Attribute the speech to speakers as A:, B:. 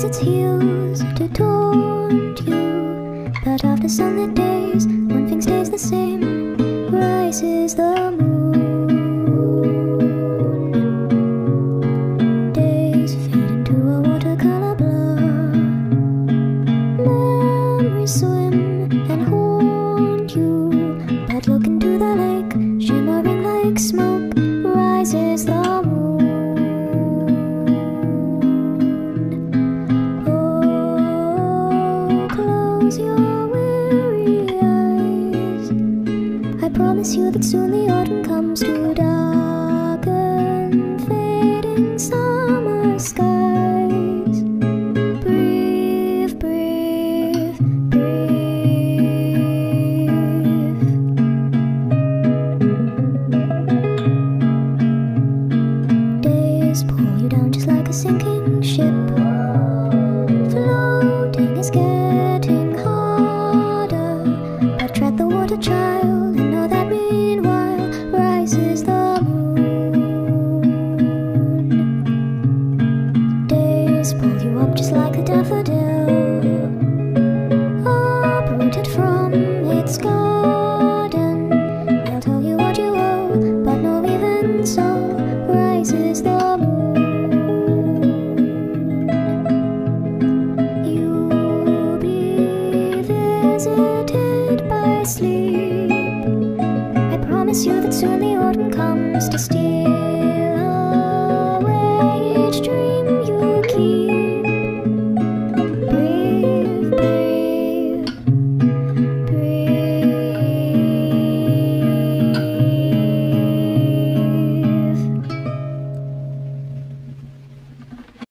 A: its heels to taunt you. But after sunlit days, one thing stays the same: rises the moon. Days fade into a watercolor blur. Memories swim and haunt you. But look into the lake, shimmering like smoke, rises the moon. Close your weary eyes. I promise you that soon the autumn comes to darken fading summer skies. Breathe, breathe, breathe. Days pull you down just like a sinking ship. Floating is getting harder, but tread the water, child, and know that meanwhile rises the moon. Days pull you up just like a daffodil, uprooted from its garden. They'll tell you what you owe, but no, even so rises the moon. You'll be visited by sleep. I promise you that soon the autumn comes to steal